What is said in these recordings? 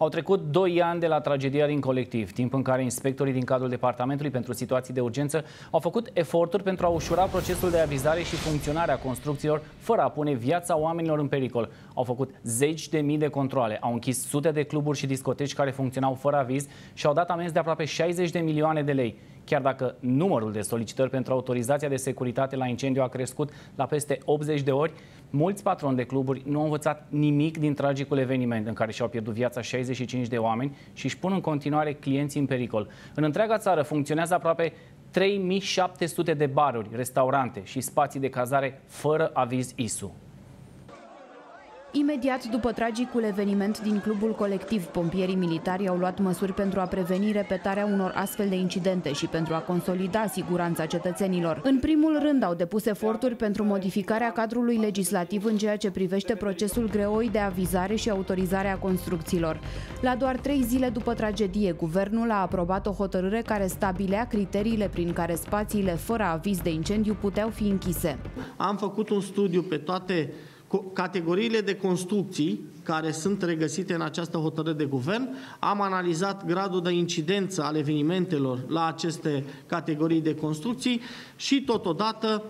Au trecut 2 ani de la tragedia din Colectiv, timp în care inspectorii din cadrul Departamentului pentru Situații de Urgență au făcut eforturi pentru a ușura procesul de avizare și funcționarea construcțiilor, fără a pune viața oamenilor în pericol. Au făcut zeci de mii de controale, au închis sute de cluburi și discoteci care funcționau fără aviz și au dat amenzi de aproape 60 de milioane de lei. Chiar dacă numărul de solicitări pentru autorizația de securitate la incendiu a crescut la peste 80 de ori, mulți patroni de cluburi nu au învățat nimic din tragicul eveniment în care și-au pierdut viața 65 de oameni și își pun în continuare clienții în pericol. În întreaga țară funcționează aproape 3700 de baruri, restaurante și spații de cazare fără aviz ISU. Imediat după tragicul eveniment din clubul Colectiv, pompierii militari au luat măsuri pentru a preveni repetarea unor astfel de incidente și pentru a consolida siguranța cetățenilor. În primul rând au depus eforturi pentru modificarea cadrului legislativ în ceea ce privește procesul greoi de avizare și autorizare a construcțiilor. La doar 3 zile după tragedie, guvernul a aprobat o hotărâre care stabilea criteriile prin care spațiile fără aviz de incendiu puteau fi închise. Am făcut un studiu pe toate categoriile de construcții care sunt regăsite în această hotărâre de guvern. Am analizat gradul de incidență al evenimentelor la aceste categorii de construcții și totodată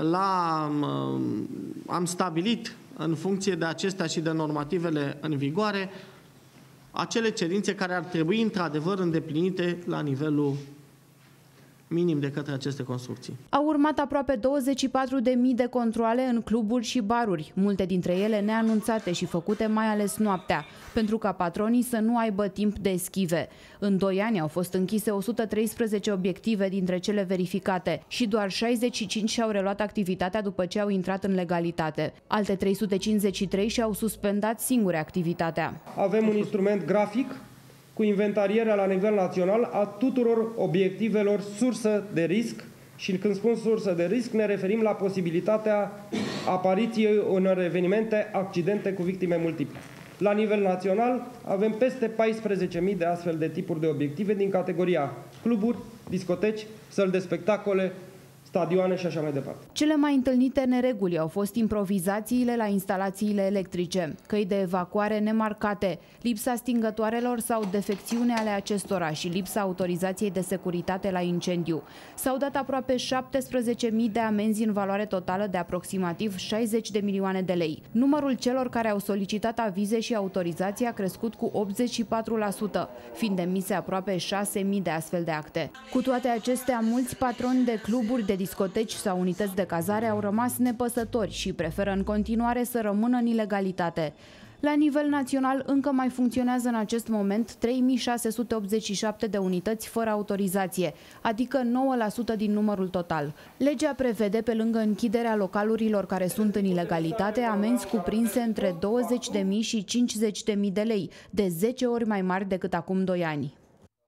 am stabilit, în funcție de acestea și de normativele în vigoare, acele cerințe care ar trebui într-adevăr îndeplinite la nivelul minim de către aceste construcții. Au urmat aproape 24.000 de controale în cluburi și baruri, multe dintre ele neanunțate și făcute mai ales noaptea, pentru ca patronii să nu aibă timp de eschive. În 2 ani au fost închise 113 obiective dintre cele verificate și doar 65 și-au reluat activitatea după ce au intrat în legalitate. Alte 353 și-au suspendat singure activitatea. Avem un instrument grafic cu inventarierea la nivel național a tuturor obiectivelor sursă de risc și când spun sursă de risc ne referim la posibilitatea apariției unor evenimente, accidente cu victime multiple. La nivel național avem peste 14.000 de astfel de tipuri de obiective din categoria cluburi, discoteci, săli de spectacole, stadioane și așa mai departe. Cele mai întâlnite nereguli au fost improvizațiile la instalațiile electrice, căi de evacuare nemarcate, lipsa stingătoarelor sau defecțiune ale acestora și lipsa autorizației de securitate la incendiu. S-au dat aproape 17.000 de amenzi în valoare totală de aproximativ 60 de milioane de lei. Numărul celor care au solicitat avize și autorizații a crescut cu 84%, fiind emise aproape 6.000 de astfel de acte. Cu toate acestea, mulți patroni de cluburi, de discoteci sau unități de cazare au rămas nepăsători și preferă în continuare să rămână în ilegalitate. La nivel național încă mai funcționează în acest moment 3687 de unități fără autorizație, adică 9% din numărul total. Legea prevede, pe lângă închiderea localurilor care sunt în ilegalitate, amenzi cuprinse între 20.000 și 50.000 de lei, de 10 ori mai mari decât acum 2 ani.